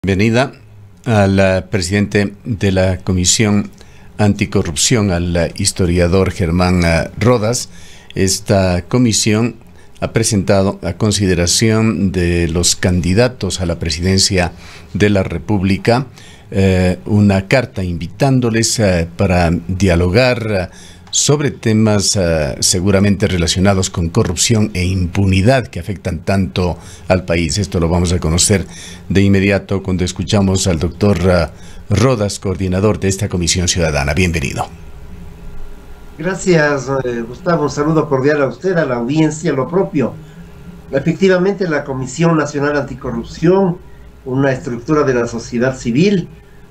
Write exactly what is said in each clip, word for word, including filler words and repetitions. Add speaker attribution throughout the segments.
Speaker 1: bienvenida al presidente de la Comisión Anticorrupción, al historiador Germán Rodas. Esta comisión ha presentado a consideración de los candidatos a la presidencia de la República eh, una carta invitándoles eh, para dialogar eh, sobre temas uh, seguramente relacionados con corrupción e impunidad que afectan tanto al país. Esto lo vamos a conocer de inmediato cuando escuchamos al doctor uh, Rodas, coordinador de esta Comisión Ciudadana. Bienvenido.
Speaker 2: Gracias, eh, Gustavo. Un saludo cordial a usted, a la audiencia, lo propio. Efectivamente, la Comisión Nacional Anticorrupción, una estructura de la sociedad civil,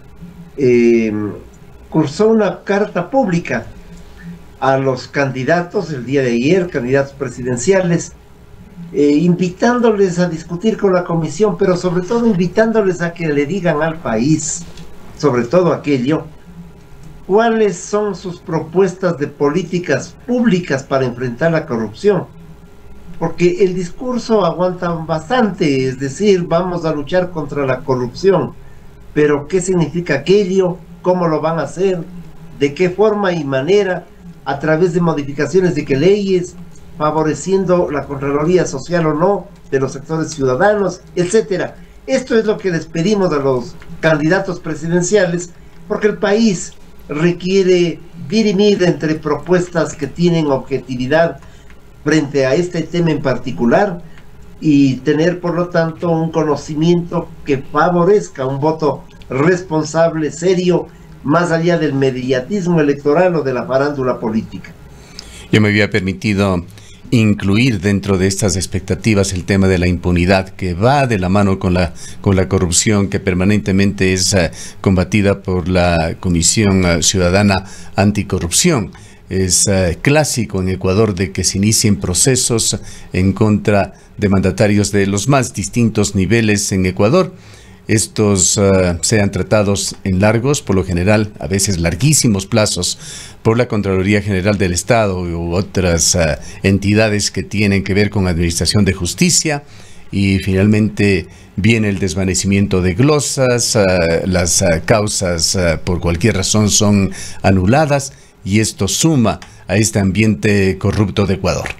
Speaker 2: eh, cursó una carta pública a los candidatos el día de ayer, candidatos presidenciales, eh, invitándoles a discutir con la comisión, pero sobre todo invitándoles a que le digan al país, sobre todo aquello, cuáles son sus propuestas de políticas públicas para enfrentar la corrupción. Porque el discurso aguanta bastante, es decir, vamos a luchar contra la corrupción, pero ¿qué significa aquello? ¿Cómo lo van a hacer? ¿De qué forma y manera? A través de modificaciones de qué leyes, favoreciendo la Contraloría Social o no, de los sectores ciudadanos, etcétera. Esto es lo que les pedimos a los candidatos presidenciales, porque el país requiere dirimir entre propuestas que tienen objetividad frente a este tema en particular y tener, por lo tanto, un conocimiento que favorezca un voto responsable, serio, más allá del mediatismo electoral o de la farándula política.
Speaker 1: Yo me había permitido incluir dentro de estas expectativas el tema de la impunidad, que va de la mano con la, con la corrupción, que permanentemente es uh, combatida por la Comisión uh, Ciudadana Anticorrupción. Es uh, clásico en Ecuador de que se inicien procesos en contra de mandatarios de los más distintos niveles en Ecuador. Estos uh, sean tratados en largos, por lo general, a veces larguísimos plazos, por la Contraloría General del Estado u otras uh, entidades que tienen que ver con administración de justicia, y finalmente viene el desvanecimiento de glosas, uh, las uh, causas uh, por cualquier razón son anuladas, y esto suma a este ambiente corrupto de Ecuador.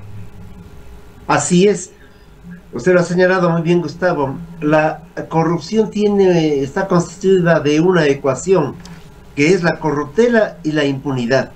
Speaker 2: Así es. Usted lo ha señalado muy bien, Gustavo. La corrupción tiene, está constituida de una ecuación, que es la corruptela y la impunidad.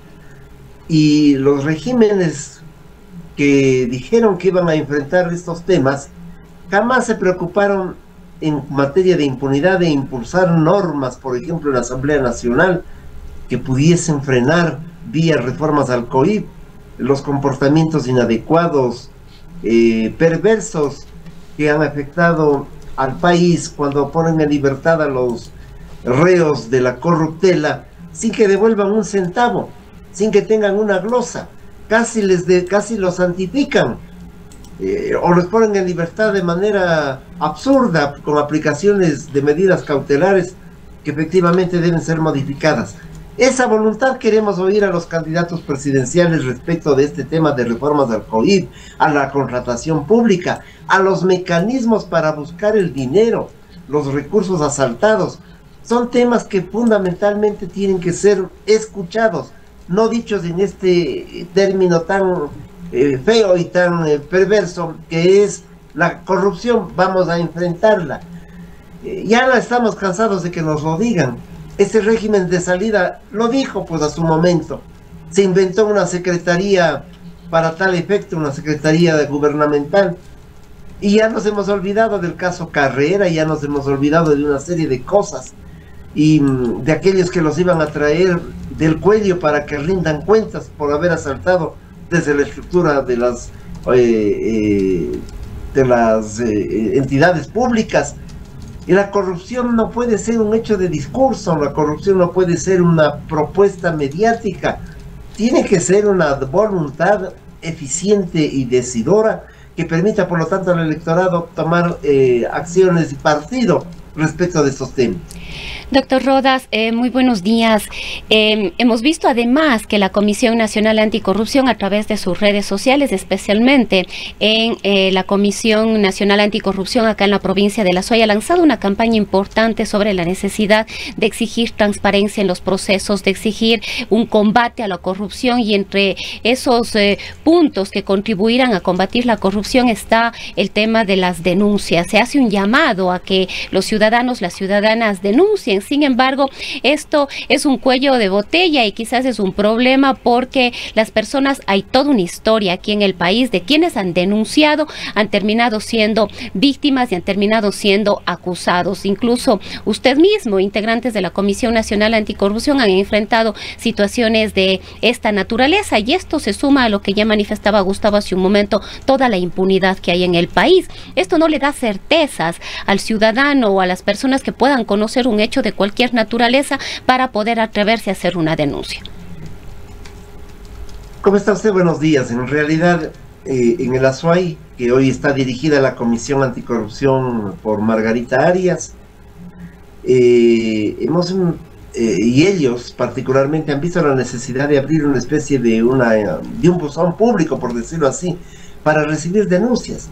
Speaker 2: Y los regímenes que dijeron que iban a enfrentar estos temas, jamás se preocuparon en materia de impunidad de impulsar normas, por ejemplo, en la Asamblea Nacional, que pudiesen frenar, vía reformas al C O I P, los comportamientos inadecuados, Eh, perversos que han afectado al país cuando ponen en libertad a los reos de la corruptela sin que devuelvan un centavo, sin que tengan una glosa, casi les de, casi los santifican, eh, o los ponen en libertad de manera absurda con aplicaciones de medidas cautelares que efectivamente deben ser modificadas. Esa voluntad queremos oír a los candidatos presidenciales respecto de este tema de reformas al C O I P, a la contratación pública, a los mecanismos para buscar el dinero, los recursos asaltados. Son temas que fundamentalmente tienen que ser escuchados, no dichos en este término tan eh, feo y tan eh, perverso que es la corrupción. Vamos a enfrentarla. Eh, ya no estamos cansados de que nos lo digan. Ese régimen de salida lo dijo pues a su momento. Se inventó una secretaría para tal efecto, una secretaría gubernamental. Y ya nos hemos olvidado del caso Carrera, ya nos hemos olvidado de una serie de cosas. Y de aquellos que los iban a traer del cuello para que rindan cuentas por haber asaltado desde la estructura de las, eh, eh, de las eh, entidades públicas. Y la corrupción no puede ser un hecho de discurso, la corrupción no puede ser una propuesta mediática, tiene que ser una voluntad eficiente y decidora que permita, por lo tanto, al electorado tomar eh, acciones y partido respecto de estos temas.
Speaker 3: Doctor Rodas, eh, muy buenos días. Eh, hemos visto además que la Comisión Nacional Anticorrupción, a través de sus redes sociales, especialmente en eh, la Comisión Nacional Anticorrupción acá en la provincia de La Suay, ha lanzado una campaña importante sobre la necesidad de exigir transparencia en los procesos, de exigir un combate a la corrupción, y entre esos eh, puntos que contribuirán a combatir la corrupción está el tema de las denuncias. Se hace un llamado a que los ciudadanos, las ciudadanas denuncien. Sin embargo, esto es un cuello de botella y quizás es un problema porque las personas, hay toda una historia aquí en el país de quienes han denunciado, han terminado siendo víctimas y han terminado siendo acusados. Incluso usted mismo, integrantes de la Comisión Nacional Anticorrupción, han enfrentado situaciones de esta naturaleza, y esto se suma a lo que ya manifestaba Gustavo hace un momento, toda la impunidad que hay en el país. Esto no le da certezas al ciudadano o a las personas que puedan conocer un hecho de cualquier naturaleza para poder atreverse a hacer una denuncia.
Speaker 2: ¿Cómo está usted? Buenos días. En realidad, eh, en el Azuay, que hoy está dirigida la Comisión Anticorrupción por Margarita Arias, eh, hemos, eh, y ellos particularmente han visto la necesidad de abrir una especie de, una, de un buzón público, por decirlo así, para recibir denuncias.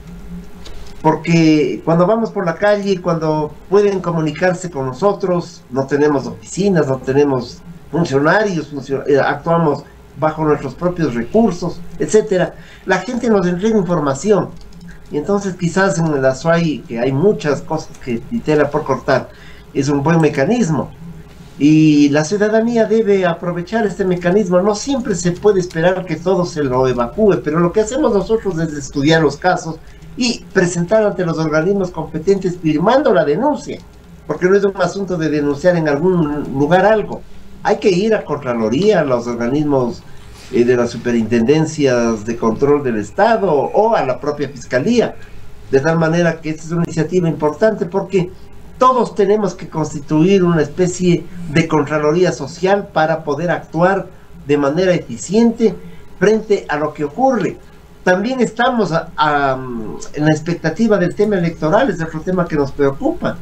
Speaker 2: Porque cuando vamos por la calle, cuando pueden comunicarse con nosotros, no tenemos oficinas, no tenemos funcionarios, funcion actuamos bajo nuestros propios recursos, etcétera. La gente nos entrega información, y entonces quizás en el Azuay, que hay muchas cosas que y tela por cortar, es un buen mecanismo, y la ciudadanía debe aprovechar este mecanismo. No siempre se puede esperar que todo se lo evacúe, pero lo que hacemos nosotros es estudiar los casos y presentar ante los organismos competentes firmando la denuncia, porque no es un asunto de denunciar en algún lugar algo. Hay que ir a Contraloría, a los organismos eh, de las superintendencias de control del Estado o a la propia Fiscalía, de tal manera que esta es una iniciativa importante, porque todos tenemos que constituir una especie de Contraloría Social para poder actuar de manera eficiente frente a lo que ocurre. También estamos a, a, en la expectativa del tema electoral, es otro tema que nos preocupa,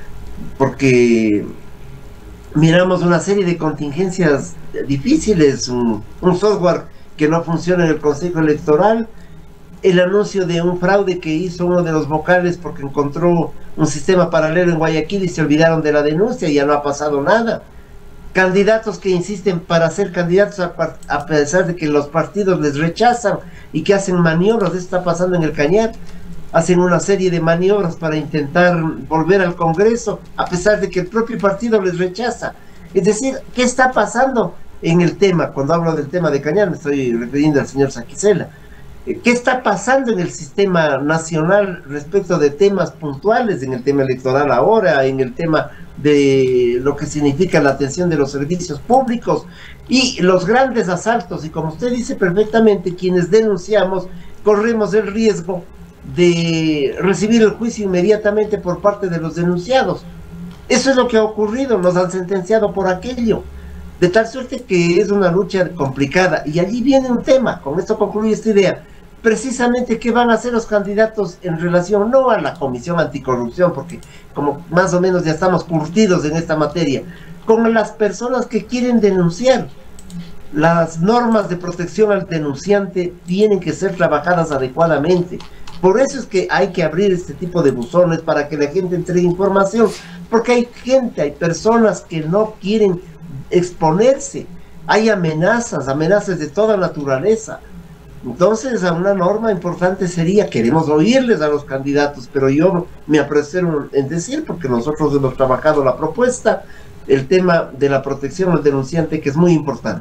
Speaker 2: porque miramos una serie de contingencias difíciles, un, un software que no funciona en el Consejo Electoral, el anuncio de un fraude que hizo uno de los vocales porque encontró un sistema paralelo en Guayaquil y se olvidaron de la denuncia y ya no ha pasado nada. Candidatos que insisten para ser candidatos a, a pesar de que los partidos les rechazan y que hacen maniobras. Esto está pasando en el Cañar. Hacen una serie de maniobras para intentar volver al Congreso a pesar de que el propio partido les rechaza. Es decir, ¿qué está pasando en el tema? Cuando hablo del tema de Cañar me estoy refiriendo al señor Saquicela. ¿Qué está pasando en el sistema nacional respecto de temas puntuales, en el tema electoral ahora, en el tema de lo que significa la atención de los servicios públicos y los grandes asaltos? Y como usted dice perfectamente, quienes denunciamos corremos el riesgo de recibir el juicio inmediatamente por parte de los denunciados. Eso es lo que ha ocurrido, nos han sentenciado por aquello, de tal suerte que es una lucha complicada. Y allí viene un tema, con esto concluye esta idea, precisamente qué van a hacer los candidatos en relación no a la Comisión Anticorrupción, porque como más o menos ya estamos curtidos en esta materia, con las personas que quieren denunciar. Las normas de protección al denunciante tienen que ser trabajadas adecuadamente. Por eso es que hay que abrir este tipo de buzones para que la gente entregue información, porque hay gente, hay personas que no quieren exponerse, hay amenazas, amenazas de toda naturaleza. Entonces, a una norma importante sería, queremos oírles a los candidatos, pero yo me apresuro en decir, porque nosotros hemos trabajado la propuesta, el tema de la protección al denunciante, que es muy importante.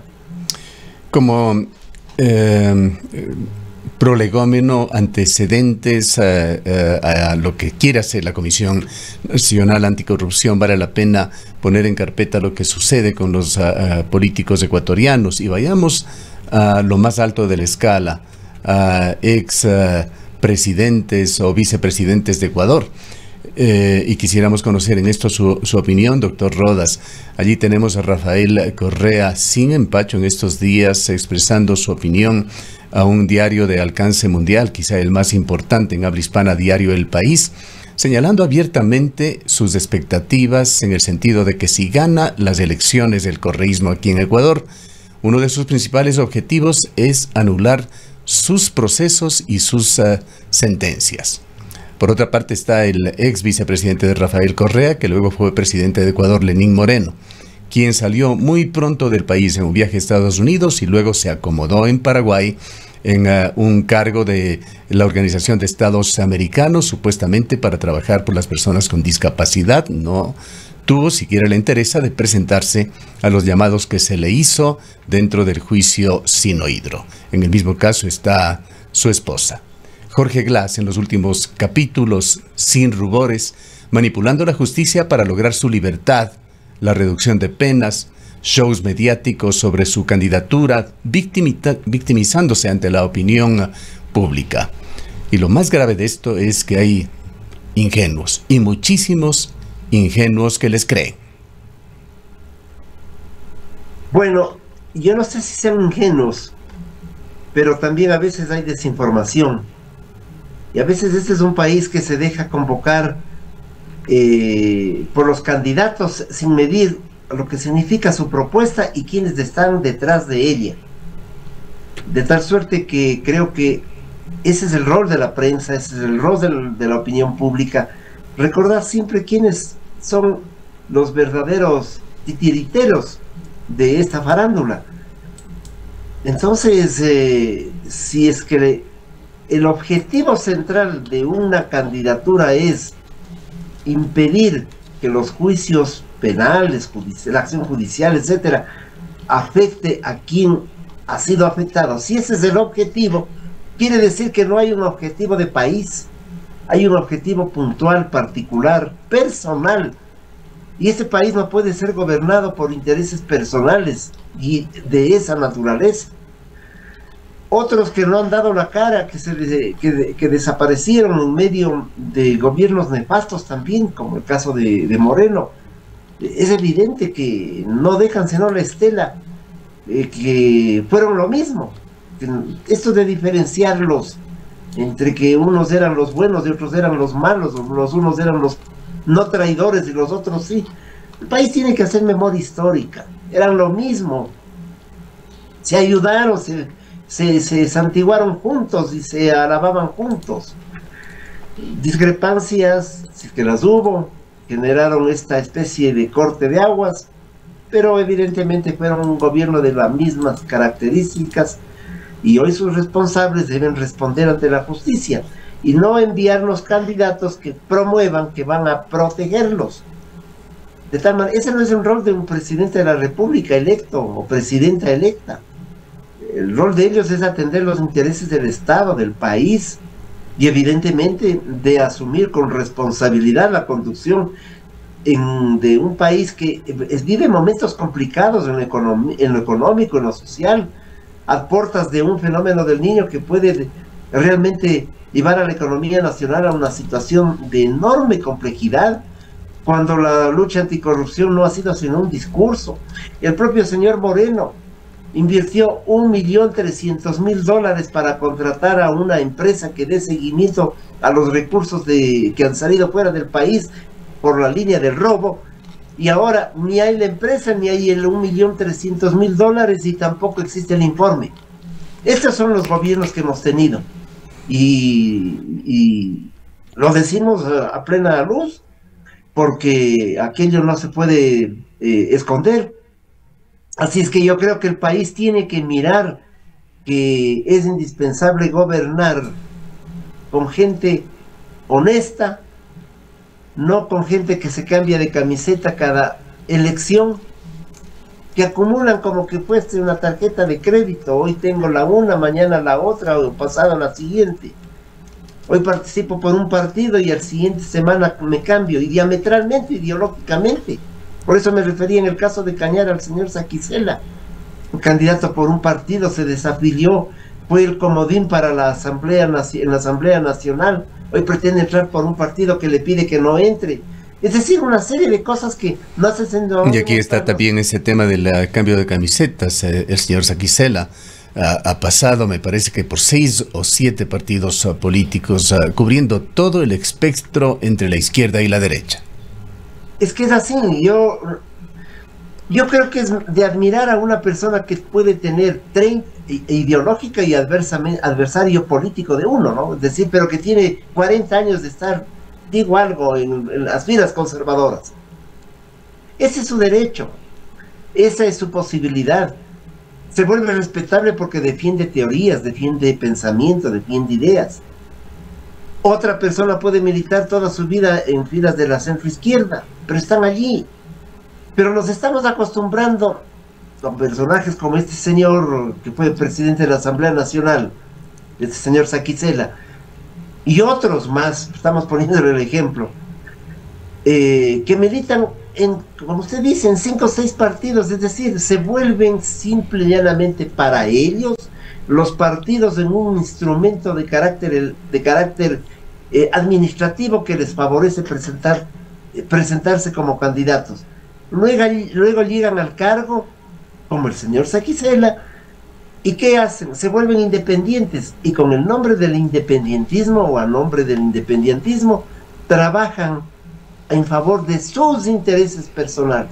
Speaker 1: Como eh, prolegómeno, antecedentes uh, uh, a lo que quiere hacer la Comisión Nacional Anticorrupción, vale la pena poner en carpeta lo que sucede con los uh, uh, políticos ecuatorianos, y vayamos a lo más alto de la escala, a ex uh, presidentes o vicepresidentes de Ecuador. Eh, y quisiéramos conocer en esto su, su opinión, doctor Rodas. Allí tenemos a Rafael Correa sin empacho en estos días expresando su opinión a un diario de alcance mundial, quizá el más importante en habla hispana, Diario El País, señalando abiertamente sus expectativas en el sentido de que si gana las elecciones del correísmo aquí en Ecuador, uno de sus principales objetivos es anular sus procesos y sus uh, sentencias. Por otra parte está el ex vicepresidente de Rafael Correa, que luego fue presidente de Ecuador, Lenín Moreno, quien salió muy pronto del país en un viaje a Estados Unidos y luego se acomodó en Paraguay en uh, un cargo de la Organización de Estados Americanos, supuestamente para trabajar por las personas con discapacidad. No tuvo siquiera la interés de presentarse a los llamados que se le hizo dentro del juicio Sinohydro. En el mismo caso está su esposa. Jorge Glass, en los últimos capítulos, sin rubores, manipulando la justicia para lograr su libertad, la reducción de penas, shows mediáticos sobre su candidatura, victimizándose ante la opinión pública. Y lo más grave de esto es que hay ingenuos, y muchísimos ingenuos que les creen.
Speaker 2: Bueno, yo no sé si sean ingenuos, pero también a veces hay desinformación. Y a veces este es un país que se deja convocar eh, por los candidatos sin medir lo que significa su propuesta y quienes están detrás de ella. De tal suerte que creo que ese es el rol de la prensa, ese es el rol de, de la opinión pública, recordar siempre quiénes son los verdaderos titiriteros de esta farándula. Entonces, eh, si es que le, el objetivo central de una candidatura es impedir que los juicios penales, la acción judicial, etcétera, afecte a quien ha sido afectado, si ese es el objetivo, quiere decir que no hay un objetivo de país, hay un objetivo puntual, particular, personal, y ese país no puede ser gobernado por intereses personales y de esa naturaleza. Otros que no han dado la cara, que, se, que, que desaparecieron en medio de gobiernos nefastos también, como el caso de, de Moreno, es evidente que no dejan sino la estela, eh, que fueron lo mismo. Esto de diferenciarlos entre que unos eran los buenos y otros eran los malos, los unos eran los no traidores y los otros sí. El país tiene que hacer memoria histórica, eran lo mismo, se ayudaron, se, se, se santiguaron juntos y se alababan juntos. Discrepancias, si es que las hubo, generaron esta especie de corte de aguas, pero evidentemente fueron un gobierno de las mismas características y hoy sus responsables deben responder ante la justicia y no enviarnos candidatos que promuevan que van a protegerlos. De tal manera, ese no es el rol de un presidente de la República electo o presidenta electa. El rol de ellos es atender los intereses del Estado, del país, y evidentemente de asumir con responsabilidad la conducción en, de un país que es, vive momentos complicados en lo, en lo económico, en lo social, a puertas de un fenómeno del niño que puede realmente llevar a la economía nacional a una situación de enorme complejidad, cuando la lucha anticorrupción no ha sido sino un discurso. El propio señor Moreno invirtió un millón trescientos mil dólares para contratar a una empresa que dé seguimiento a los recursos de, que han salido fuera del país por la línea del robo, y ahora ni hay la empresa, ni hay el un millón trescientos mil dólares y tampoco existe el informe. Estos son los gobiernos que hemos tenido y, y lo decimos a plena luz porque aquello no se puede eh, esconder. Así es que yo creo que el país tiene que mirar que es indispensable gobernar con gente honesta, no con gente que se cambia de camiseta cada elección, que acumulan como que fuese una tarjeta de crédito. Hoy tengo la una, mañana la otra, o pasado la siguiente. Hoy participo por un partido y al siguiente semana me cambio, y diametralmente, ideológicamente. Por eso me refería en el caso de Cañar al señor Saquicela, un candidato por un partido, se desafilió, fue el comodín para la asamblea en la Asamblea Nacional, hoy pretende entrar por un partido que le pide que no entre. Es decir, una serie de cosas que no hacen sentido.
Speaker 1: Y aquí está también ese tema del cambio de camisetas. El señor Saquicela ha, ha pasado, me parece que por seis o siete partidos uh, políticos, uh, cubriendo todo el espectro entre la izquierda y la derecha.
Speaker 2: Es que es así, yo, yo creo que es de admirar a una persona que puede tener treinta, ideológica y adversario político de uno, ¿no? Es decir, pero que tiene cuarenta años de estar, digo algo, en, en las filas conservadoras. Ese es su derecho, esa es su posibilidad. Se vuelve respetable porque defiende teorías, defiende pensamiento, defiende ideas. Otra persona puede militar toda su vida en filas de la centroizquierda, pero están allí. Pero nos estamos acostumbrando con personajes como este señor que fue presidente de la Asamblea Nacional, este señor Saquicela, y otros más, estamos poniéndole el ejemplo, eh, que militan en, como usted dice, en cinco o seis partidos, es decir, se vuelven simple y llanamente para ellos los partidos en un instrumento de carácter, de carácter eh, administrativo que les favorece presentar, eh, presentarse como candidatos. Luego, luego llegan al cargo, como el señor Saquicela, ¿y qué hacen? Se vuelven independientes, y con el nombre del independentismo o a nombre del independentismo trabajan en favor de sus intereses personales.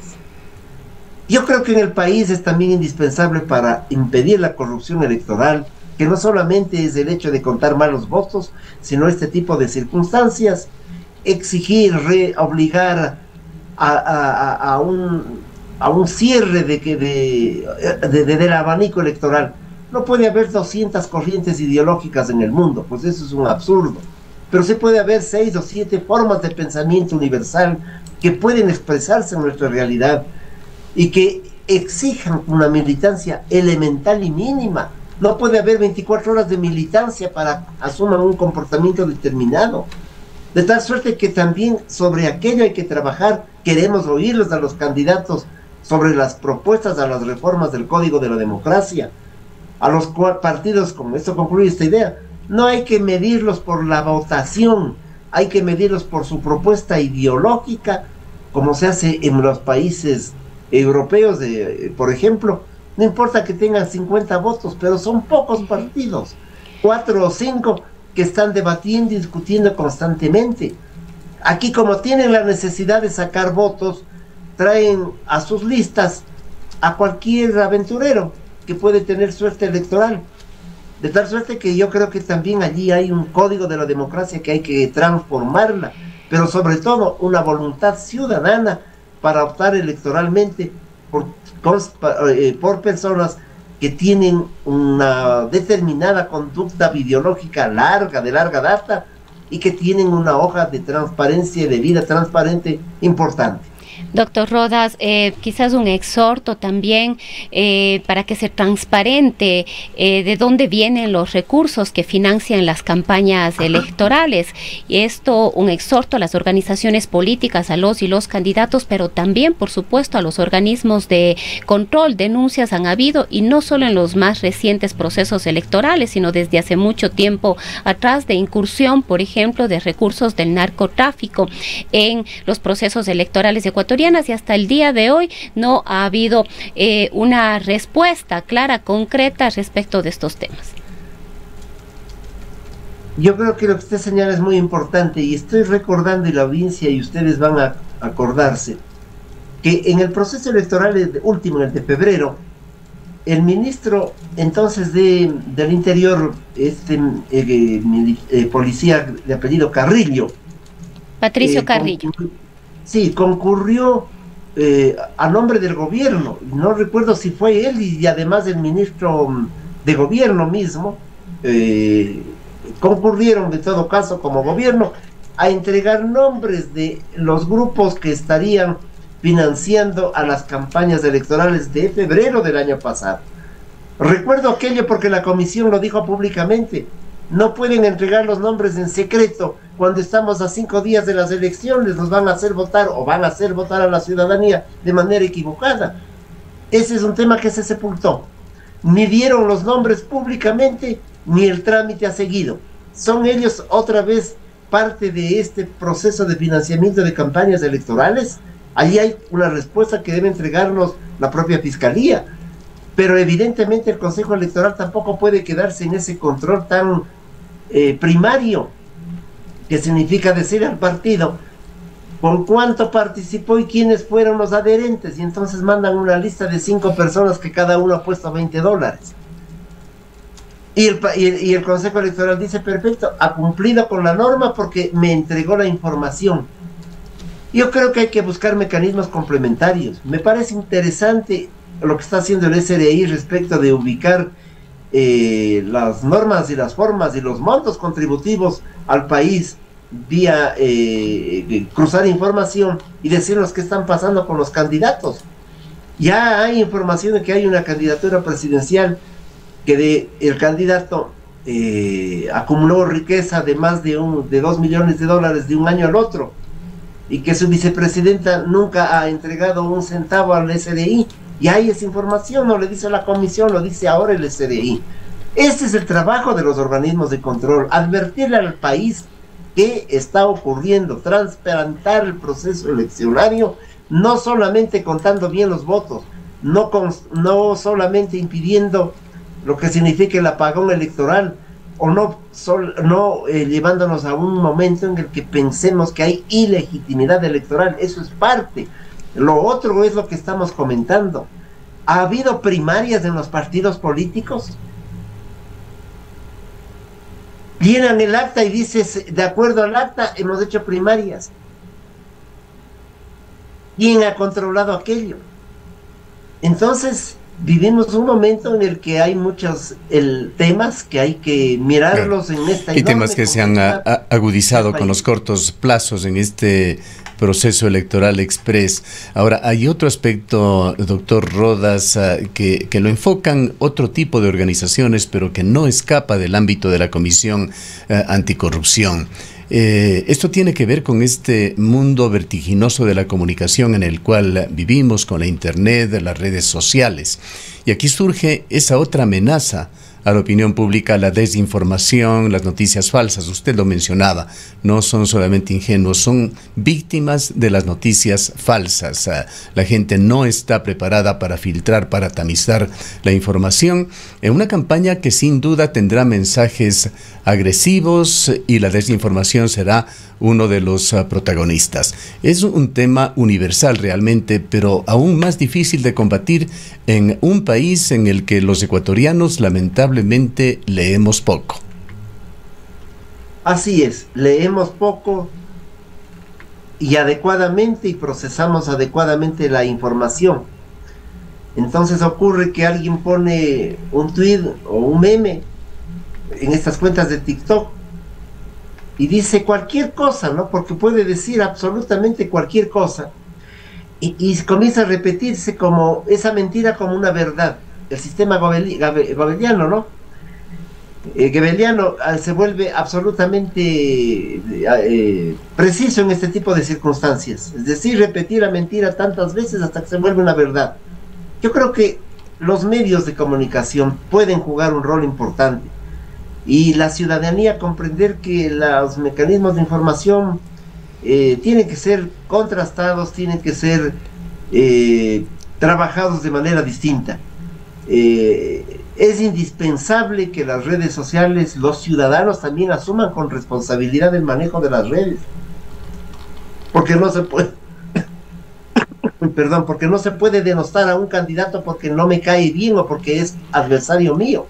Speaker 2: Yo creo que en el país es también indispensable para impedir la corrupción electoral, que no solamente es el hecho de contar malos votos, sino este tipo de circunstancias, exigir, re, obligar a, a, a, a un... a un cierre de que de, de, de, del abanico electoral. No puede haber doscientas corrientes ideológicas en el mundo, pues eso es un absurdo. Pero sí puede haber seis o siete formas de pensamiento universal que pueden expresarse en nuestra realidad y que exijan una militancia elemental y mínima. No puede haber veinticuatro horas de militancia para asumir un comportamiento determinado. De tal suerte que también sobre aquello hay que trabajar. Queremos oírlos a los candidatos sobre las propuestas a las reformas del Código de la Democracia, a los partidos, como esto concluye esta idea, no hay que medirlos por la votación, hay que medirlos por su propuesta ideológica, como se hace en los países europeos, de, por ejemplo. No importa que tengan cincuenta votos, pero son pocos partidos, cuatro o cinco que están debatiendo y discutiendo constantemente. Aquí, como tienen la necesidad de sacar votos, traen a sus listas a cualquier aventurero que puede tener suerte electoral, de tal suerte que yo creo que también allí hay un código de la democracia que hay que transformarla, pero sobre todo una voluntad ciudadana para optar electoralmente por, por personas que tienen una determinada conducta ideológica larga, de larga data, y que tienen una hoja de transparencia y de vida transparente importante.
Speaker 3: Doctor Rodas, eh, quizás un exhorto también eh, para que sea transparente eh, de dónde vienen los recursos que financian las campañas electorales. Y esto, un exhorto a las organizaciones políticas, a los y los candidatos, pero también, por supuesto, a los organismos de control. Denuncias han habido, y no solo en los más recientes procesos electorales, sino desde hace mucho tiempo atrás, de incursión, por ejemplo, de recursos del narcotráfico en los procesos electorales ecuatorianos. Y hasta el día de hoy no ha habido eh, una respuesta clara, concreta respecto de estos temas.
Speaker 2: Yo creo que lo que usted señala es muy importante, y estoy recordando, y la audiencia y ustedes van a acordarse, que en el proceso electoral último, en el de febrero, el ministro entonces de, del Interior, este eh, eh, policía de apellido Carrillo,
Speaker 3: Patricio
Speaker 2: eh,
Speaker 3: Carrillo,
Speaker 2: sí, concurrió eh, a nombre del gobierno. No recuerdo si fue él y además el ministro de gobierno mismo, eh, concurrieron en todo caso como gobierno a entregar nombres de los grupos que estarían financiando a las campañas electorales de febrero del año pasado. Recuerdo aquello porque la comisión lo dijo públicamente. No pueden entregar los nombres en secreto cuando estamos a cinco días de las elecciones. Nos van a hacer votar o van a hacer votar a la ciudadanía de manera equivocada. Ese es un tema que se sepultó. Ni dieron los nombres públicamente, ni el trámite ha seguido. Son ellos otra vez parte de este proceso de financiamiento de campañas electorales. Allí hay una respuesta que debe entregarnos la propia Fiscalía. Pero evidentemente el Consejo Electoral tampoco puede quedarse en ese control tan eh, primario, que significa decir al partido con cuánto participó y quiénes fueron los adherentes, y entonces mandan una lista de cinco personas que cada uno ha puesto veinte dólares. Y el, y, el, y el Consejo Electoral dice, perfecto, ha cumplido con la norma porque me entregó la información. Yo creo que hay que buscar mecanismos complementarios. Me parece interesante lo que está haciendo el S R I respecto de ubicar eh, las normas y las formas y los montos contributivos al país vía eh, cruzar información y decirnos qué están pasando con los candidatos. Ya hay información de que hay una candidatura presidencial que de, el candidato eh, acumuló riqueza de más de, un, de dos millones de dólares de un año al otro, y que su vicepresidenta nunca ha entregado un centavo al S R I. Y hay esa información, no le dice la comisión, lo dice ahora el S R I. Ese es el trabajo de los organismos de control, advertirle al país qué está ocurriendo, transparentar el proceso eleccionario, no solamente contando bien los votos, no, con, no solamente impidiendo lo que significa el apagón electoral, o no, sol, no eh, llevándonos a un momento en el que pensemos que hay ilegitimidad electoral. Eso es parte. Lo otro es lo que estamos comentando. ¿Ha habido primarias en los partidos políticos? Llenan el acta y dices, de acuerdo al acta, hemos hecho primarias. ¿Quién ha controlado aquello? Entonces, vivimos un momento en el que hay muchos el, temas que hay que mirarlos claro. en esta...
Speaker 1: Y temas que se han a, a, agudizado con los cortos plazos en este proceso electoral express. Ahora, hay otro aspecto, doctor Rodas, uh, que, que lo enfocan otro tipo de organizaciones, pero que no escapa del ámbito de la Comisión uh, Anticorrupción. Eh, esto tiene que ver con este mundo vertiginoso de la comunicación en el cual vivimos, con la internet, las redes sociales. Y aquí surge esa otra amenaza a la opinión pública, la desinformación, las noticias falsas. Usted lo mencionaba, no son solamente ingenuos, son víctimas de las noticias falsas. La gente no está preparada para filtrar, para tamizar la información en una campaña que sin duda tendrá mensajes agresivos, y la desinformación será uno de los uh, protagonistas. Es un tema universal realmente, pero aún más difícil de combatir en un país en el que los ecuatorianos lamentablemente leemos poco.
Speaker 2: Así es, leemos poco y adecuadamente, y procesamos adecuadamente la información. Entonces ocurre que alguien pone un tweet o un meme en estas cuentas de TikTok y dice cualquier cosa, ¿no? Porque puede decir absolutamente cualquier cosa, y, y comienza a repetirse como esa mentira como una verdad. El sistema gobeliano, ¿no? Eh, Goebbeliano eh, se vuelve absolutamente eh, preciso en este tipo de circunstancias, es decir, repetir la mentira tantas veces hasta que se vuelve una verdad. Yo creo que los medios de comunicación pueden jugar un rol importante, y la ciudadanía comprender que los mecanismos de información eh, tienen que ser contrastados, tienen que ser eh, trabajados de manera distinta. Eh, es indispensable que las redes sociales, los ciudadanos también asuman con responsabilidad el manejo de las redes, porque no se puede perdón, porque no se puede denostar a un candidato porque no me cae bien o porque es adversario mío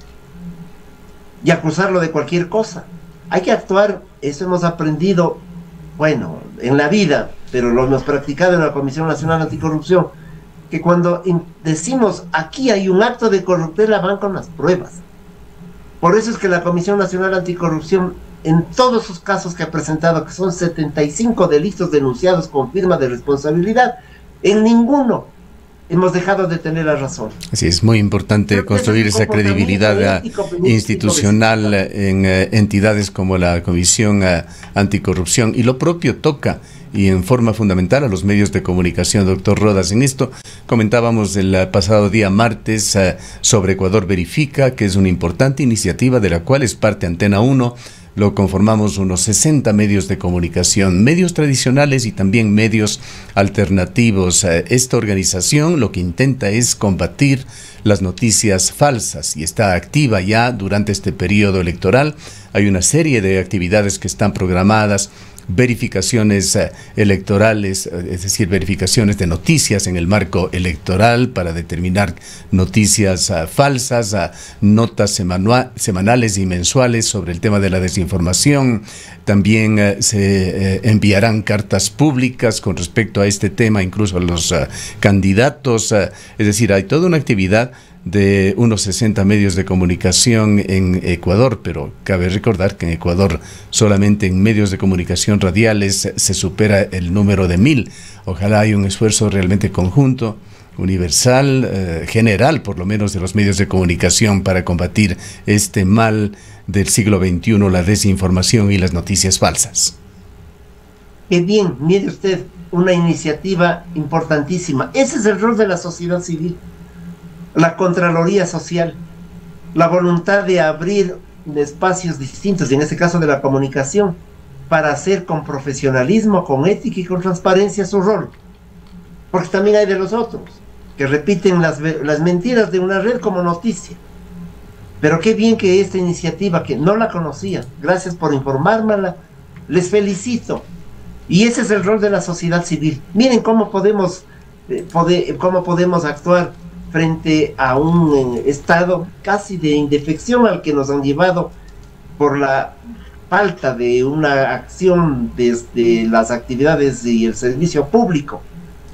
Speaker 2: y acusarlo de cualquier cosa. Hay que actuar, eso hemos aprendido, bueno, en la vida, pero lo hemos practicado en la Comisión Nacional Anticorrupción, que cuando decimos aquí hay un acto de corruptela, van con las pruebas. Por eso es que la Comisión Nacional Anticorrupción, en todos sus casos que ha presentado, que son setenta y cinco delitos denunciados con firma de responsabilidad, en ninguno hemos dejado de tener la razón.
Speaker 1: Así es, muy importante construir esa credibilidad ético, institucional en uh, entidades como la Comisión uh, Anticorrupción, y lo propio toca y en forma fundamental a los medios de comunicación, doctor Rodas. En esto comentábamos el pasado día martes uh, sobre Ecuador Verifica, que es una importante iniciativa de la cual es parte Antena uno, lo conformamos unos sesenta medios de comunicación, medios tradicionales y también medios alternativos. Esta organización lo que intenta es combatir las noticias falsas y está activa ya durante este periodo electoral. Hay una serie de actividades que están programadas, verificaciones uh, electorales, uh, es decir, verificaciones de noticias en el marco electoral para determinar noticias uh, falsas, uh, notas semanales y mensuales sobre el tema de la desinformación. También uh, se uh, enviarán cartas públicas con respecto a este tema, incluso a los uh, candidatos. Uh, es decir, hay toda una actividad de unos sesenta medios de comunicación en Ecuador, pero cabe recordar que en Ecuador solamente en medios de comunicación radiales se supera el número de mil. Ojalá haya un esfuerzo realmente conjunto, universal, eh, general por lo menos de los medios de comunicación para combatir este mal del siglo veintiuno, la desinformación y las noticias falsas.
Speaker 2: Qué bien, mire usted, una iniciativa importantísima. Ese es el rol de la sociedad civil. La Contraloría Social, la voluntad de abrir espacios distintos, y en este caso de la comunicación, para hacer con profesionalismo, con ética y con transparencia su rol. Porque también hay de los otros, que repiten las, las mentiras de una red como noticia. Pero qué bien que esta iniciativa, que no la conocía, gracias por informármela, les felicito. Y ese es el rol de la sociedad civil. Miren cómo podemos, eh, poder, cómo podemos actuar frente a un eh, estado casi de indefección al que nos han llevado por la falta de una acción desde las actividades y el servicio público,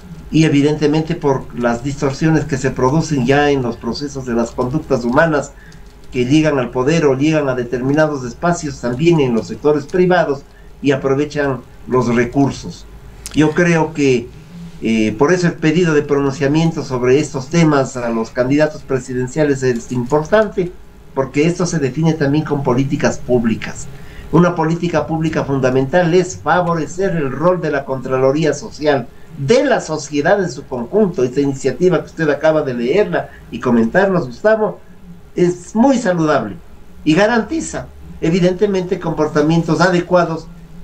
Speaker 2: y evidentemente por las distorsiones que se producen ya en los procesos de las conductas humanas que llegan al poder o llegan a determinados espacios también en los sectores privados y aprovechan los recursos. Yo creo que Eh, por eso el pedido de pronunciamiento sobre estos temas a los candidatos presidenciales es importante, porque esto se define también con políticas públicas. Una política pública fundamental es favorecer el rol de la Contraloría Social, de la sociedad en su conjunto. Esta iniciativa que usted acaba de leerla y comentarnos, Gustavo, es muy saludable y garantiza evidentemente comportamientos adecuados,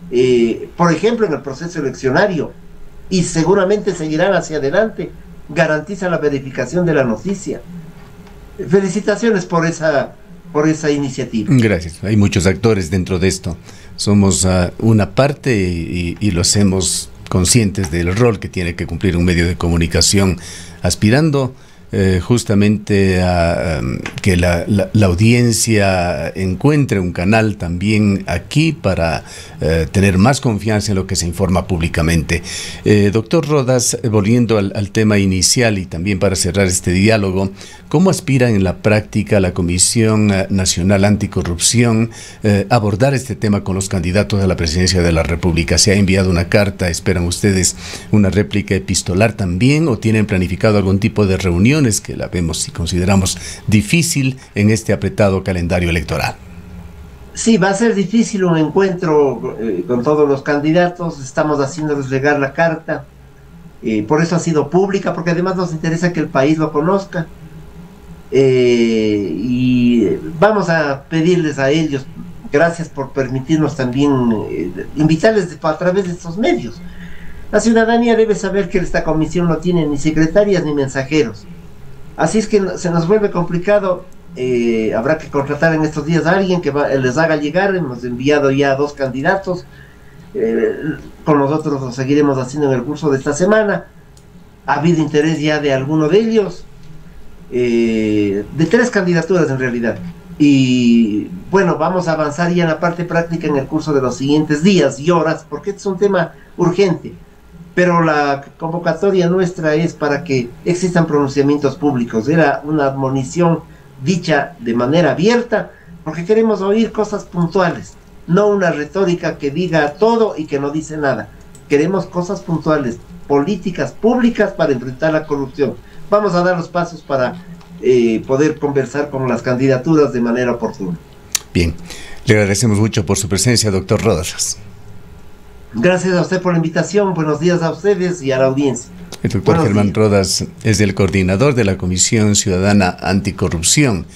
Speaker 2: eh, por ejemplo en el proceso eleccionario, y seguramente seguirán hacia adelante. Garantiza la verificación de la noticia. Felicitaciones por esa, por esa iniciativa.
Speaker 1: Gracias. Hay muchos actores dentro de esto. Somos uh, una parte y, y lo hacemos conscientes del rol que tiene que cumplir un medio de comunicación, aspirando eh, justamente a um, que la, la, la audiencia encuentre un canal también aquí para eh, tener más confianza en lo que se informa públicamente. Eh, doctor Rodas, volviendo al, al tema inicial y también para cerrar este diálogo, ¿cómo aspira en la práctica la Comisión Nacional Anticorrupción eh, abordar este tema con los candidatos a la presidencia de la República? ¿Se ha enviado una carta? ¿Esperan ustedes una réplica epistolar también? ¿O tienen planificado algún tipo de reuniones que la vemos y consideramos difícil en este apretado calendario electoral?
Speaker 2: Sí, va a ser difícil un encuentro eh, con todos los candidatos. Estamos haciéndoles llegar la carta. Eh, por eso ha sido pública, porque además nos interesa que el país lo conozca. Eh, y vamos a pedirles a ellos, gracias por permitirnos también eh, invitarles de, a través de estos medios. La ciudadanía debe saber que esta comisión no tiene ni secretarias ni mensajeros, así es que se nos vuelve complicado. Eh, habrá que contratar en estos días a alguien que va, les haga llegar. Hemos enviado ya a dos candidatos, eh, con nosotros lo seguiremos haciendo en el curso de esta semana. Ha habido interés ya de alguno de ellos, eh, de tres candidaturas en realidad, y bueno, vamos a avanzar ya en la parte práctica en el curso de los siguientes días y horas, porque este es un tema urgente. Pero la convocatoria nuestra es para que existan pronunciamientos públicos. Era una admonición dicha de manera abierta, porque queremos oír cosas puntuales, no una retórica que diga todo y que no dice nada. Queremos cosas puntuales, políticas públicas para enfrentar la corrupción. Vamos a dar los pasos para eh, poder conversar con las candidaturas de manera oportuna.
Speaker 1: Bien, le agradecemos mucho por su presencia, doctor Rodas.
Speaker 2: Gracias a usted por la invitación. Buenos días a ustedes y a la audiencia.
Speaker 1: El doctor Germán Rodas es el coordinador de la Comisión Ciudadana Anticorrupción,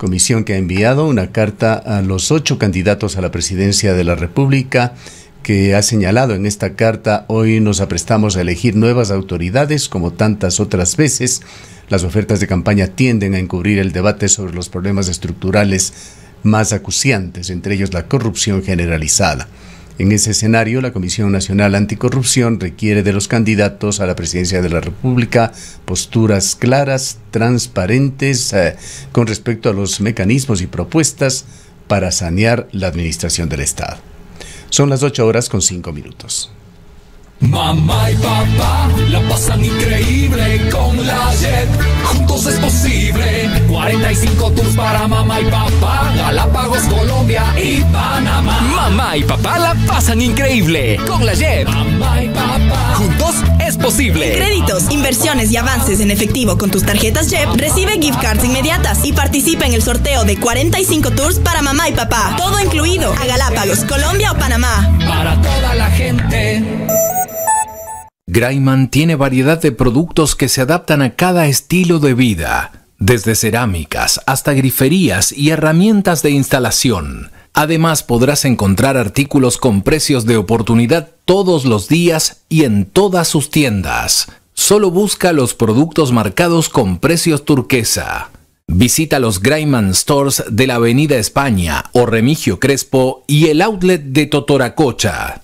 Speaker 1: comisión que ha enviado una carta a los ocho candidatos a la presidencia de la República, que ha señalado en esta carta: hoy nos aprestamos a elegir nuevas autoridades como tantas otras veces. Las ofertas de campaña tienden a encubrir el debate sobre los problemas estructurales más acuciantes, entre ellos la corrupción generalizada. En ese escenario, la Comisión Nacional Anticorrupción requiere de los candidatos a la presidencia de la República posturas claras, transparentes, eh, con respecto a los mecanismos y propuestas para sanear la administración del Estado. Son las ocho horas con cinco minutos.
Speaker 4: Mamá y papá la pasan increíble con la Jet. Juntos es posible. cuarenta y cinco tours para mamá y papá. Galápagos, Colombia y Panamá.
Speaker 5: Mamá y papá la pasan increíble con la Jet.
Speaker 4: Mamá y papá.
Speaker 5: Juntos es posible.
Speaker 6: En créditos, inversiones y avances en efectivo con tus tarjetas Jet, recibe gift cards inmediatas y participa en el sorteo de cuarenta y cinco tours para mamá y papá. Todo incluido a Galápagos, Colombia o Panamá.
Speaker 4: Para toda la gente.
Speaker 7: Graiman tiene variedad de productos que se adaptan a cada estilo de vida, desde cerámicas hasta griferías y herramientas de instalación. Además, podrás encontrar artículos con precios de oportunidad todos los días y en todas sus tiendas. Solo busca los productos marcados con precios turquesa. Visita los Graiman Stores de la Avenida España o Remigio Crespo y el outlet de Totoracocha.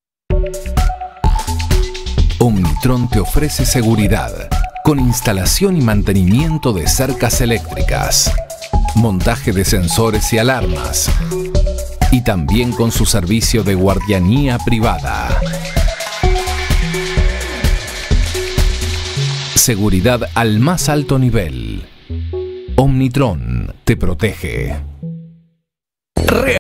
Speaker 7: Omnitron te ofrece seguridad con instalación y mantenimiento de cercas eléctricas, montaje de sensores y alarmas, y también con su servicio de guardianía privada. Seguridad al más alto nivel. Omnitron te protege.